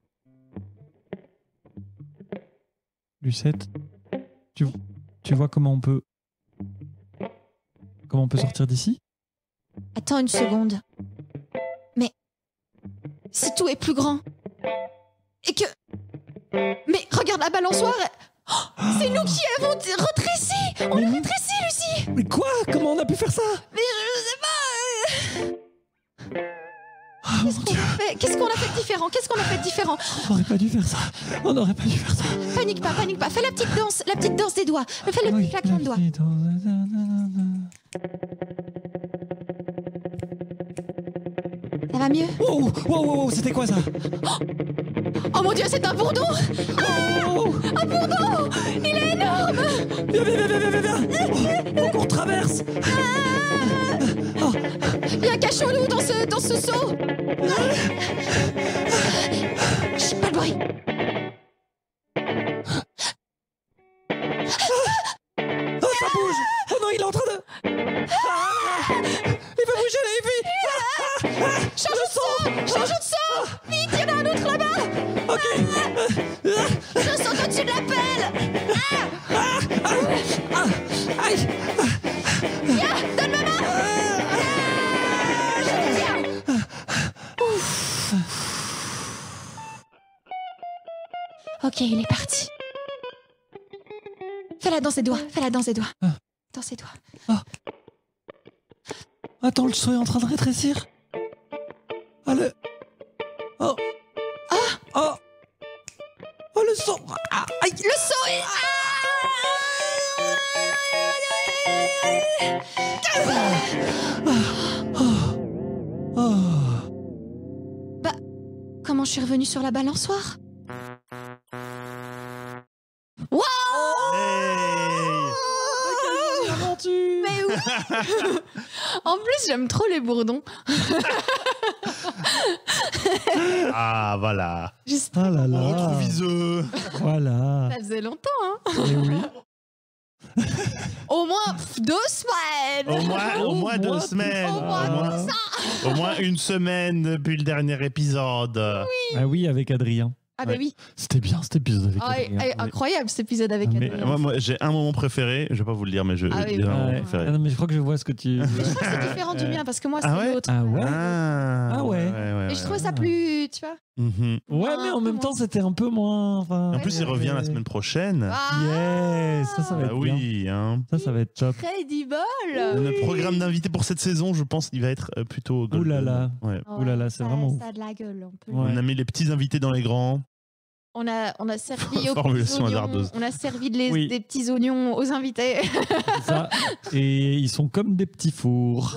[SPEAKER 2] Lucette, tu vois comment on peut sortir d'ici?
[SPEAKER 1] Attends une seconde. Mais si tout est plus grand et que... Mais regarde la balançoire. Oh, c'est nous qui avons rétréci. On
[SPEAKER 2] Mais
[SPEAKER 1] a
[SPEAKER 2] nous-
[SPEAKER 1] rétréci, Lucie.
[SPEAKER 2] Mais quoi? Comment on a pu faire ça?
[SPEAKER 1] Mais je sais pas.
[SPEAKER 2] Oh mon Dieu,
[SPEAKER 1] Qu'est-ce qu'on a fait de différent?
[SPEAKER 2] on n'aurait pas dû faire ça. On n'aurait pas dû faire ça.
[SPEAKER 1] Panique pas. Fais la petite danse des doigts. Fais le
[SPEAKER 2] Oui,
[SPEAKER 1] petit claquement de doigts. Ça va mieux?
[SPEAKER 2] Wow, c'était quoi ça?
[SPEAKER 1] Oh mon Dieu, c'est un bourdon!
[SPEAKER 2] Oh,
[SPEAKER 1] Un bourdon! Il est énorme!
[SPEAKER 2] viens. Faut qu'on traverse. Oh,
[SPEAKER 1] Il y a un cachot-loup dans ce seau! Chut, pas de bruit!
[SPEAKER 2] oh, ça bouge. Oh non, il est en train de... Ah, il veut bouger là,
[SPEAKER 1] Change de seau! Vite, il y en a un autre là-bas!
[SPEAKER 2] Ok.
[SPEAKER 1] Je saute au-dessus de la pelle!
[SPEAKER 2] Aïe.
[SPEAKER 1] Viens, donne ma main! Je te tiens! Ok, il est parti. Fais-la dans ses doigts. Dans ses doigts.
[SPEAKER 2] Attends, le seau est en train de rétrécir. Ah, le... Oh. Oh. Oh, le son. Ah, aïe.
[SPEAKER 1] Le seau est...
[SPEAKER 2] Oh.
[SPEAKER 1] Comment je suis revenue sur la balançoire?
[SPEAKER 2] Aventure.
[SPEAKER 1] Mais oui. En plus, j'aime trop les bourdons.
[SPEAKER 3] Ah, voilà.
[SPEAKER 1] Juste,
[SPEAKER 2] Ah là
[SPEAKER 3] On
[SPEAKER 2] là.
[SPEAKER 3] retrouve Viseux.
[SPEAKER 2] Voilà.
[SPEAKER 1] ça faisait longtemps, hein.
[SPEAKER 2] Eh oui.
[SPEAKER 1] Au moins 2 semaines.
[SPEAKER 3] Au moins 2
[SPEAKER 2] moins
[SPEAKER 3] semaines.
[SPEAKER 1] Au moins
[SPEAKER 3] Au moins-
[SPEAKER 1] ça.
[SPEAKER 3] Au moins une semaine depuis le dernier épisode.
[SPEAKER 2] Ah oui, avec Adrien.
[SPEAKER 1] Ah bah
[SPEAKER 3] Ouais.
[SPEAKER 1] oui.
[SPEAKER 2] C'était bien cet épisode avec
[SPEAKER 1] Ah,
[SPEAKER 2] Adrien.
[SPEAKER 1] incroyable cet épisode avec
[SPEAKER 2] Ah, mais-
[SPEAKER 1] Adrien.
[SPEAKER 3] Moi, j'ai un moment préféré. Je vais pas vous le dire, mais
[SPEAKER 1] Ah oui,
[SPEAKER 3] j'ai un
[SPEAKER 1] oui.
[SPEAKER 3] moment
[SPEAKER 2] Ouais.
[SPEAKER 3] préféré.
[SPEAKER 2] Ah non, mais je crois que je vois ce que tu...
[SPEAKER 1] Je crois que c'est différent du mien parce que moi
[SPEAKER 3] Ah
[SPEAKER 1] c'est
[SPEAKER 3] ouais
[SPEAKER 1] l'autre.
[SPEAKER 2] Ah ouais?
[SPEAKER 3] Ah
[SPEAKER 2] ouais.
[SPEAKER 1] Et je trouvais ça plus, tu vois.
[SPEAKER 3] Mhm.
[SPEAKER 2] Ouais, mais en même temps, c'était un peu moins... Enfin...
[SPEAKER 3] En plus, il revient la semaine prochaine.
[SPEAKER 1] Ah,
[SPEAKER 2] Yes, ça va
[SPEAKER 3] Bah
[SPEAKER 2] être bien.
[SPEAKER 3] oui, hein.
[SPEAKER 2] Ça va être top.
[SPEAKER 1] Crédible.
[SPEAKER 3] Le programme d'invités pour cette saison, je pense, il va être plutôt.
[SPEAKER 2] Ouh là là.
[SPEAKER 3] Ouais.
[SPEAKER 2] Ouh là là, c'est vraiment ouf.
[SPEAKER 1] Ça a de la gueule.
[SPEAKER 2] Ouais.
[SPEAKER 3] On a mis les petits invités dans les grands.
[SPEAKER 1] On a servi aux
[SPEAKER 3] Formulation
[SPEAKER 1] petits oignons.
[SPEAKER 3] hasardeuse.
[SPEAKER 1] On a servi
[SPEAKER 2] Oui.
[SPEAKER 1] des petits oignons aux invités.
[SPEAKER 2] Ça. Et ils sont comme des petits fours.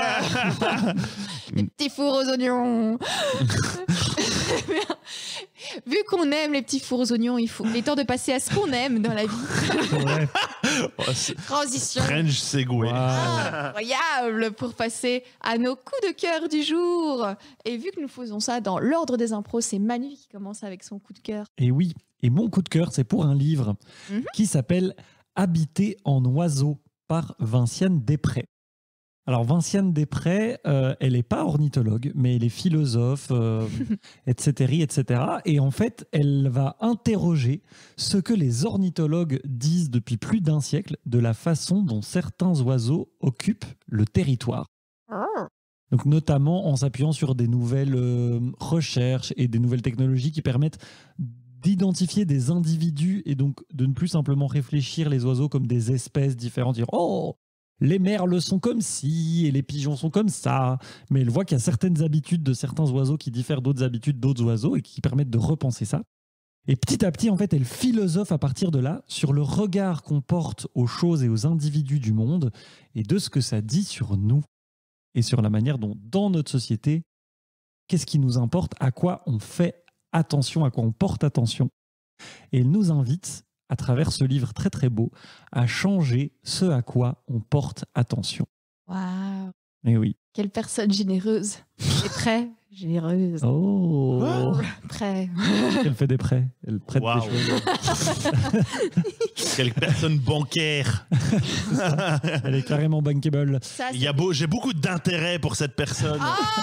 [SPEAKER 1] Waouh. Des petits fours aux oignons. Vu qu'on aime les petits fours aux oignons, il est temps de passer à ce qu'on aime dans la vie.
[SPEAKER 2] Ouais.
[SPEAKER 1] Transition
[SPEAKER 3] French Segway.
[SPEAKER 2] Wow.
[SPEAKER 1] incroyable pour passer à nos coups de cœur du jour. Et vu que nous faisons ça dans l'ordre des impros, c'est Manu qui commence avec son coup de cœur.
[SPEAKER 2] Et oui, et mon coup de cœur, c'est pour un livre qui s'appelle Habiter en oiseau par Vinciane Després. Alors Vinciane Després, elle n'est pas ornithologue, mais elle est philosophe, etc., etc. Et en fait, elle va interroger ce que les ornithologues disent depuis plus d'un siècle de la façon dont certains oiseaux occupent le territoire. Donc notamment en s'appuyant sur des nouvelles recherches et des nouvelles technologies qui permettent d'identifier des individus et donc de ne plus simplement réfléchir les oiseaux comme des espèces différentes, dire « Oh, les merles sont comme ci et les pigeons sont comme ça », mais elle voit qu'il y a certaines habitudes de certains oiseaux qui diffèrent d'autres habitudes d'autres oiseaux et qui permettent de repenser ça. Et petit à petit, en fait, elle philosophe à partir de là sur le regard qu'on porte aux choses et aux individus du monde et de ce que ça dit sur nous et sur la manière dont, dans notre société, qu'est-ce qui nous importe, à quoi on fait attention, à quoi on porte attention. Et elle nous invite, à travers ce livre très très beau, à changer ce à quoi on porte attention.
[SPEAKER 1] Waouh,
[SPEAKER 2] Et oui.
[SPEAKER 1] quelle personne généreuse et très généreuse.
[SPEAKER 2] Oh,
[SPEAKER 1] Très.
[SPEAKER 2] elle fait des prêts, elle prête
[SPEAKER 3] Waouh.
[SPEAKER 2] des choses.
[SPEAKER 3] Quelle personne bancaire.
[SPEAKER 2] Elle est carrément bankable.
[SPEAKER 1] Ça,
[SPEAKER 3] J'ai beaucoup d'intérêt pour cette personne.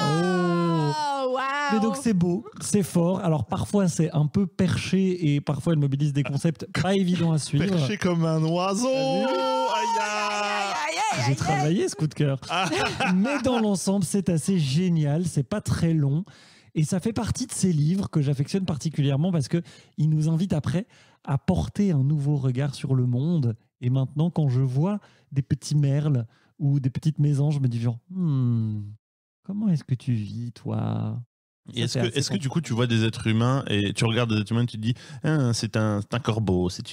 [SPEAKER 1] Oh, waouh.
[SPEAKER 2] Mais donc c'est beau, c'est fort. Alors parfois c'est un peu perché et parfois elle mobilise des concepts pas évidents à suivre.
[SPEAKER 3] Perché comme un oiseau. Aïe, aïe.
[SPEAKER 2] J'ai travaillé ce coup de cœur. Mais dans l'ensemble, c'est assez génial. C'est pas très long. Et ça fait partie de ces livres que j'affectionne particulièrement parce qu'ils nous invitent après à porter un nouveau regard sur le monde. Et maintenant, quand je vois des petits merles ou des petites mésanges, je me dis genre, comment est-ce que tu vis, toi ?
[SPEAKER 3] Et est-ce que du coup tu vois des êtres humains et tu regardes des êtres humains et tu te dis c'est un corbeau, c'est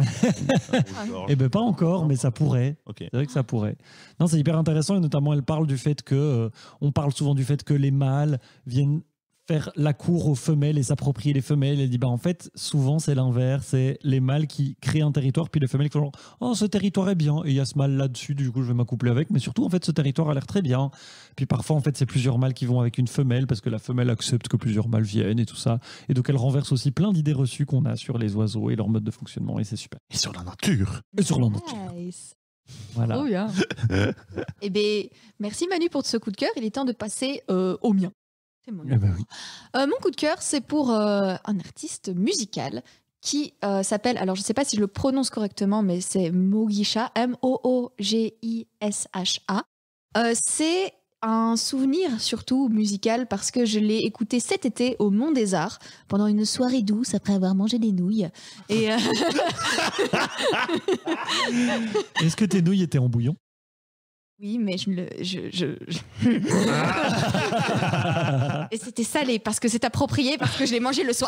[SPEAKER 2] Eh ben pas encore, mais ça pourrait.
[SPEAKER 3] Okay.
[SPEAKER 2] C'est vrai que ça pourrait. Non, c'est hyper intéressant et notamment elle parle du fait que on parle souvent du fait que les mâles viennent faire la cour aux femelles et s'approprier les femelles. Elle dit en fait souvent c'est l'inverse, c'est les mâles qui créent un territoire puis les femelles qui font genre oh ce territoire est bien et il y a ce mâle là-dessus du coup je vais m'accoupler avec, mais surtout en fait ce territoire a l'air très bien. Puis parfois en fait c'est plusieurs mâles qui vont avec une femelle parce que la femelle accepte que plusieurs mâles viennent et tout ça, et donc elle renverse aussi plein d'idées reçues qu'on a sur les oiseaux et leur mode de fonctionnement et c'est super.
[SPEAKER 3] Et sur la nature.
[SPEAKER 2] Et sur la nature.
[SPEAKER 1] Nice.
[SPEAKER 2] Voilà.
[SPEAKER 1] Oh bien. Eh bien, merci Manu pour ce coup de cœur. Il est temps de passer au mien. C'est mon
[SPEAKER 2] Eh ben oui.
[SPEAKER 1] Mon coup de cœur, c'est pour un artiste musical qui s'appelle, alors je ne sais pas si je le prononce correctement, mais c'est Mogisha, M-O-O-G-I-S-H-A. C'est un souvenir surtout musical parce que je l'ai écouté cet été au Mont des Arts pendant une soirée douce après avoir mangé des nouilles. Et
[SPEAKER 2] Est-ce que tes nouilles étaient en bouillon?
[SPEAKER 1] oui, mais et c'était salé parce que c'est approprié parce que je l'ai mangé le soir.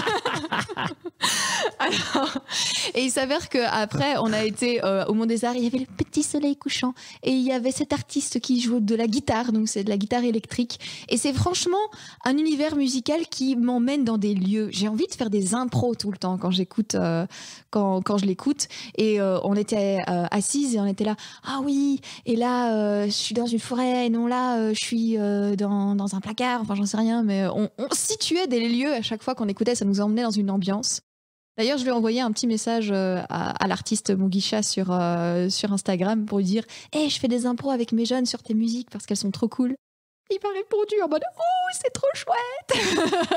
[SPEAKER 1] Alors, et il s'avère qu'après, on a été au Mont des Arts, il y avait le petit soleil couchant et il y avait cet artiste qui joue de la guitare, donc c'est de la guitare électrique. Et c'est franchement un univers musical qui m'emmène dans des lieux. J'ai envie de faire des impros tout le temps quand j'écoute, quand je l'écoute. Et on était assises et on était là, ah oui, et là, je suis dans une forêt, et non là, je suis dans un placard, enfin j'en sais rien, mais on situait des lieux à chaque fois qu'on écoutait, ça nous emmenait dans une ambiance. D'ailleurs, je lui ai envoyé un petit message à l'artiste Mogisha sur Instagram pour lui dire « Hey, je fais des impros avec mes jeunes sur tes musiques parce qu'elles sont trop cool. » Il m'a répondu en mode « Oh, c'est trop chouette !»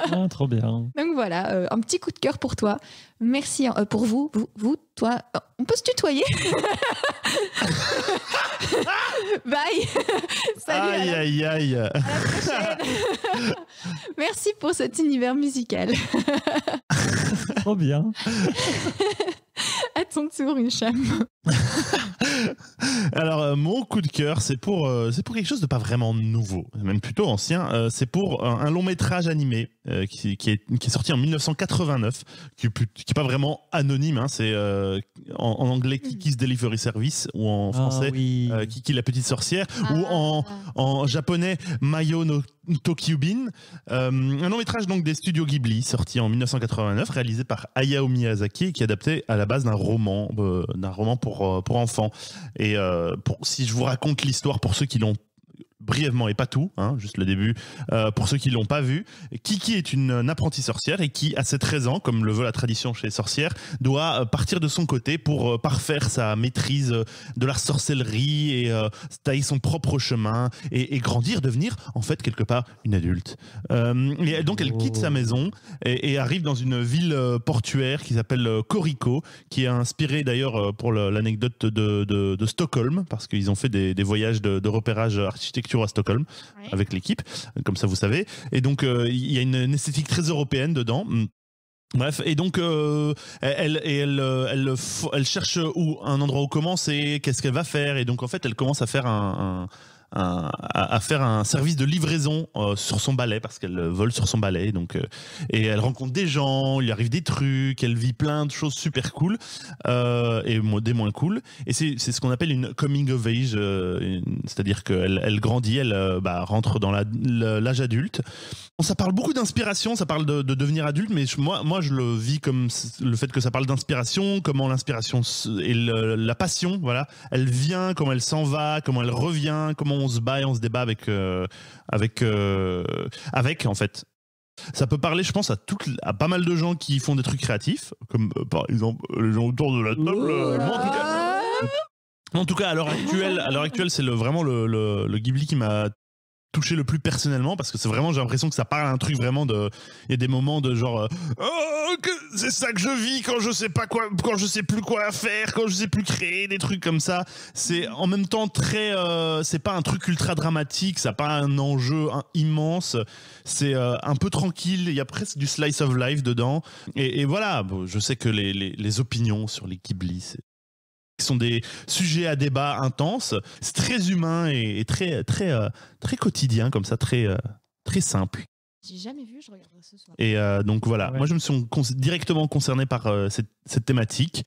[SPEAKER 2] Ah, trop bien.
[SPEAKER 1] Donc voilà, un petit coup de cœur pour toi. Merci pour vous, toi. On peut se tutoyer. Bye. Salut.
[SPEAKER 3] Aïe, aïe.
[SPEAKER 1] À la prochaine. Merci pour cet univers musical.
[SPEAKER 2] Trop bien.
[SPEAKER 1] À son dessous, Richem.
[SPEAKER 3] Alors, mon coup de cœur, c'est pour quelque chose de pas vraiment nouveau, même plutôt ancien. C'est pour un long métrage animé qui est sorti en 1989, qui est pas vraiment anonyme. Hein, c'est en anglais Kiki's Delivery Service, ou en français Kiki la petite sorcière, ou en japonais Mayo no Tokyubin. Un long métrage donc des studios Ghibli, sorti en 1989, réalisé par Hayao Miyazaki, qui est adapté à la base d'un roman pour enfants. Et si je vous raconte l'histoire pour ceux qui l'ont brièvement et pas tout, hein, juste le début, pour ceux qui l'ont pas vu, Kiki est une apprentie sorcière et qui, à ses 13 ans, comme le veut la tradition chez les sorcières, doit partir de son côté pour parfaire sa maîtrise de la sorcellerie et tailler son propre chemin et grandir, devenir en fait quelque part une adulte. Et donc elle quitte sa maison et arrive dans une ville portuaire qui s'appelle Koriko, qui est inspirée d'ailleurs pour l'anecdote de Stockholm, parce qu'ils ont fait des voyages de repérage architecturaux à Stockholm avec l'équipe, comme ça vous savez. Et donc il y a une esthétique très européenne dedans. Bref, et donc elle cherche un endroit où commencer, qu'est-ce qu'elle va faire, et donc en fait elle commence à faire à faire un service de livraison sur son balai, parce qu'elle vole sur son balai, donc et elle rencontre des gens, il lui arrive des trucs, elle vit plein de choses super cool et des moins cool, et c'est ce qu'on appelle une coming of age, c'est-à-dire qu'elle grandit, elle rentre dans l'âge adulte. Ça parle beaucoup d'inspiration, ça parle de devenir adulte, mais moi je le vis comme le fait que ça parle d'inspiration, comment l'inspiration et la passion, voilà, elle vient, comment elle s'en va, comment elle revient, comment on se bat et on se débat avec en fait. Ça peut parler, je pense, à pas mal de gens qui font des trucs créatifs, comme par exemple les gens autour de la table. En tout cas, à l'heure actuelle, c'est vraiment le Ghibli qui m'a touché le plus personnellement, parce que c'est vraiment, j'ai l'impression que ça parle à un truc vraiment de, il y a des moments de genre c'est ça que je vis quand je sais pas quoi, quand je sais plus quoi faire, quand je sais plus créer des trucs comme ça. C'est en même temps très c'est pas un truc ultra dramatique, ça n'a pas un enjeu immense, c'est un peu tranquille, il y a presque du slice of life dedans, et voilà. Bon, je sais que les opinions sur les Ghibli sont des sujets à débat intenses. C'est très humain et très quotidien, comme ça, très simple.
[SPEAKER 1] J'ai jamais vu, je regarderai ce soir.
[SPEAKER 3] Et donc voilà, moi je me suis directement concerné par cette thématique.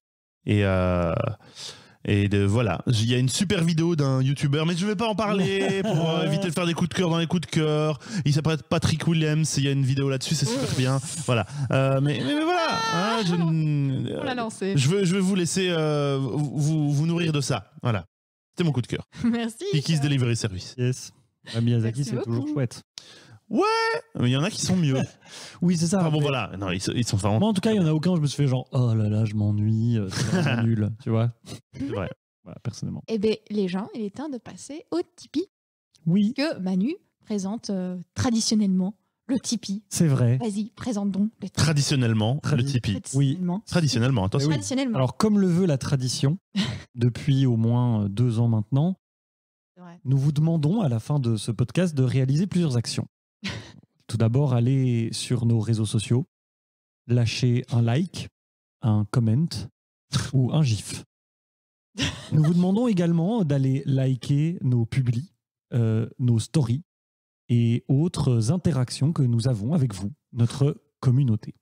[SPEAKER 3] Voilà, il y a une super vidéo d'un youtubeur, mais je ne vais pas en parler pour éviter de faire des coups de cœur dans les coups de cœur. Il s'appelle Patrick Williams, il y a une vidéo là-dessus, c'est super bien. Voilà, mais voilà, hein,
[SPEAKER 1] on l'a lancé.
[SPEAKER 3] Je vais vous laisser vous nourrir de ça. Voilà, c'était mon coup de cœur.
[SPEAKER 1] Merci.
[SPEAKER 3] Kiki's Delivery Service.
[SPEAKER 2] Yes. Miyazaki,
[SPEAKER 1] Merci
[SPEAKER 2] c'est
[SPEAKER 1] beaucoup.
[SPEAKER 2] toujours chouette.
[SPEAKER 3] Ouais, mais il y en a qui sont mieux.
[SPEAKER 2] Oui, c'est ça.
[SPEAKER 3] Enfin bon,
[SPEAKER 2] mais...
[SPEAKER 3] voilà, non, ils sont vraiment.
[SPEAKER 2] Moi, en tout cas, il y en a aucun où je me suis fait genre, oh là là, je m'ennuie, c'est vraiment nul, tu vois.
[SPEAKER 3] C'est vrai.
[SPEAKER 2] Voilà, personnellement.
[SPEAKER 1] Eh bien, les gens, il est temps de passer au Tipeee,
[SPEAKER 2] Oui,
[SPEAKER 1] que Manu présente traditionnellement le Tipeee.
[SPEAKER 2] c'est vrai.
[SPEAKER 1] Vas-y, présente donc le Tipeee.
[SPEAKER 3] Traditionnellement, le Tipeee.
[SPEAKER 1] Traditionnellement.
[SPEAKER 3] Traditionnellement, attention.
[SPEAKER 2] Oui.
[SPEAKER 1] Traditionnellement.
[SPEAKER 2] Alors, comme le veut la tradition, depuis au moins 2 ans maintenant,
[SPEAKER 1] C'est vrai.
[SPEAKER 2] nous vous demandons à la fin de ce podcast de réaliser plusieurs actions. Tout d'abord, allez sur nos réseaux sociaux, lâchez un like, un comment ou un gif. Nous vous demandons également d'aller liker nos publis, nos stories et autres interactions que nous avons avec vous, notre communauté.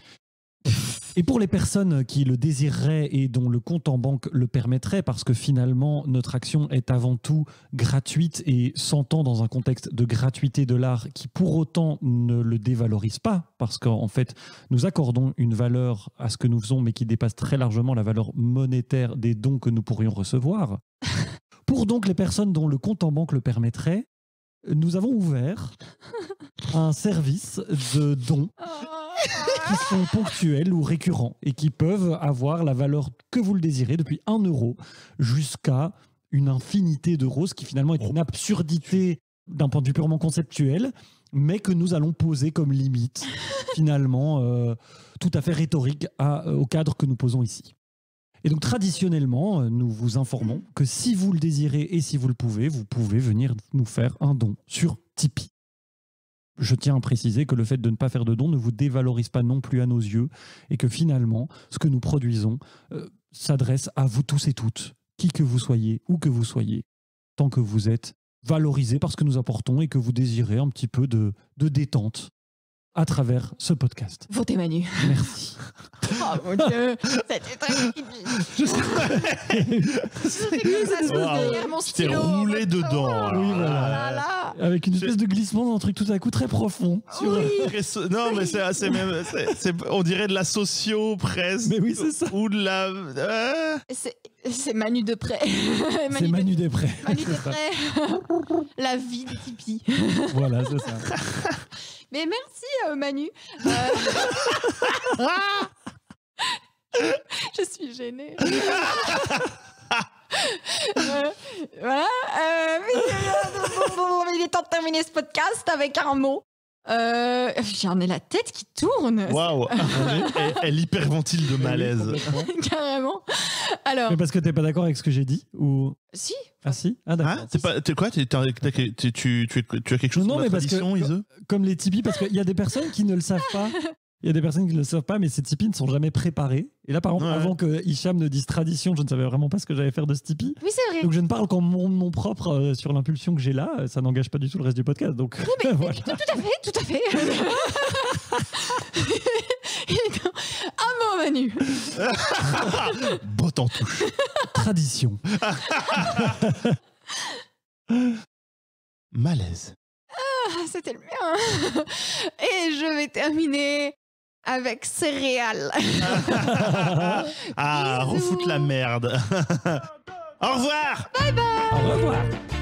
[SPEAKER 2] Et pour les personnes qui le désireraient et dont le compte en banque le permettrait, parce que finalement notre action est avant tout gratuite et s'entend dans un contexte de gratuité de l'art qui pour autant ne le dévalorise pas, parce qu'en fait nous accordons une valeur à ce que nous faisons mais qui dépasse très largement la valeur monétaire des dons que nous pourrions recevoir. Pour donc les personnes dont le compte en banque le permettrait, nous avons ouvert un service de dons qui sont ponctuels ou récurrents et qui peuvent avoir la valeur que vous le désirez, depuis 1 euro jusqu'à une infinité d'euros, ce qui finalement est une absurdité d'un point de vue purement conceptuel, mais que nous allons poser comme limite, finalement, tout à fait rhétorique au cadre que nous posons ici. Et donc, traditionnellement, nous vous informons que si vous le désirez et si vous pouvez venir nous faire un don sur Tipeee. Je tiens à préciser que le fait de ne pas faire de dons ne vous dévalorise pas non plus à nos yeux et que finalement, ce que nous produisons, s'adresse à vous tous et toutes, qui que vous soyez, où que vous soyez, tant que vous êtes valorisés par ce que nous apportons et que vous désirez un petit peu de détente à travers ce podcast.
[SPEAKER 1] Votez Manu.
[SPEAKER 2] Merci.
[SPEAKER 1] Oh mon Dieu, c'était très derrière mon
[SPEAKER 3] Tu t'es
[SPEAKER 1] stylo.
[SPEAKER 3] roulé dedans. alors.
[SPEAKER 2] Oui,
[SPEAKER 1] Oh
[SPEAKER 2] voilà.
[SPEAKER 1] là là.
[SPEAKER 2] Avec une espèce de glissement dans un truc tout à coup très profond. Sur...
[SPEAKER 3] Non, mais c'est même. On dirait de la socio presque.
[SPEAKER 2] Mais oui, c'est ça.
[SPEAKER 3] Ou de la.
[SPEAKER 1] C'est Manu de près.
[SPEAKER 2] C'est Manu Després.
[SPEAKER 1] Manu de près. La vie de Tipeee.
[SPEAKER 2] Voilà, c'est ça.
[SPEAKER 1] Mais merci Manu. Je suis gênée. Voilà. Il est temps de terminer ce podcast avec un mot. J'en ai la tête qui tourne.
[SPEAKER 3] Waouh. Elle hyperventile de malaise.
[SPEAKER 1] Carrément. Alors.
[SPEAKER 2] Mais parce que t'es pas d'accord avec ce que j'ai dit ou...
[SPEAKER 1] Si.
[SPEAKER 2] Ah si. Ah d'accord.
[SPEAKER 3] Hein, tu as quelque chose
[SPEAKER 2] Non,
[SPEAKER 3] sur la
[SPEAKER 2] mais parce que
[SPEAKER 3] tradition, Ise
[SPEAKER 2] comme les Tipeee, parce qu'il y a des personnes qui ne le savent pas. Il y a des personnes qui ne le savent pas, mais ces Tipeee ne sont jamais préparés. Et là, par exemple,
[SPEAKER 3] Ouais.
[SPEAKER 2] avant que Hicham ne dise tradition, je ne savais vraiment pas ce que j'allais faire de ce Tipeee.
[SPEAKER 1] Oui, c'est vrai.
[SPEAKER 2] Donc je ne parle qu'en mon nom propre sur l'impulsion que j'ai là. Ça n'engage pas du tout le reste du podcast. Donc voilà.
[SPEAKER 1] Tout à fait. Il est temps. Un mot, Manu.
[SPEAKER 3] Botte en touche.
[SPEAKER 2] Tradition.
[SPEAKER 3] Malaise.
[SPEAKER 1] Ah, c'était le mien. Et je vais terminer avec céréales.
[SPEAKER 3] Ah,
[SPEAKER 1] Bisous.
[SPEAKER 3] refoutre la merde. Au revoir.
[SPEAKER 2] Au revoir.